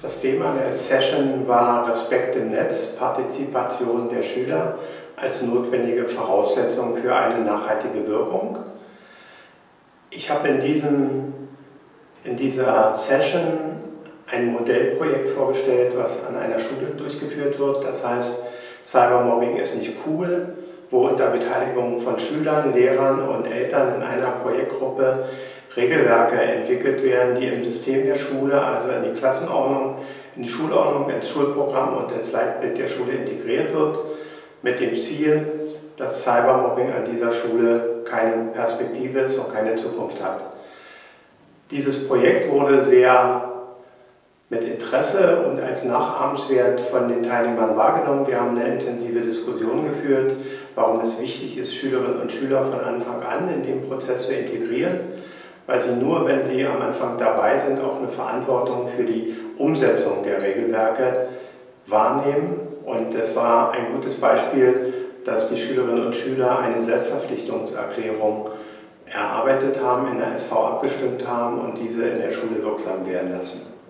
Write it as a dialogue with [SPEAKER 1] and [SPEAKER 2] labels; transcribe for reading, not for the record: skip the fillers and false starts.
[SPEAKER 1] Das Thema der Session war Respekt im Netz, Partizipation der Schüler als notwendige Voraussetzung für eine nachhaltige Wirkung. Ich habe in dieser Session ein Modellprojekt vorgestellt, was an einer Schule durchgeführt wird. Das heißt, Cybermobbing ist nicht cool, wo unter Beteiligung von Schülern, Lehrern und Eltern in einer Projektgruppe Regelwerke entwickelt werden, die im System der Schule, also in die Klassenordnung, in die Schulordnung, ins Schulprogramm und ins Leitbild der Schule integriert wird, mit dem Ziel, dass Cybermobbing an dieser Schule keine Perspektive ist und keine Zukunft hat. Dieses Projekt wurde sehr mit Interesse und als nachahmenswert von den Teilnehmern wahrgenommen. Wir haben eine intensive Diskussion geführt, warum es wichtig ist, Schülerinnen und Schüler von Anfang an in den Prozess zu integrieren, weil sie nur, wenn sie am Anfang dabei sind, auch eine Verantwortung für die Umsetzung der Regelwerke wahrnehmen. Und es war ein gutes Beispiel, dass die Schülerinnen und Schüler eine Selbstverpflichtungserklärung erarbeitet haben, in der SV abgestimmt haben und diese in der Schule wirksam werden lassen.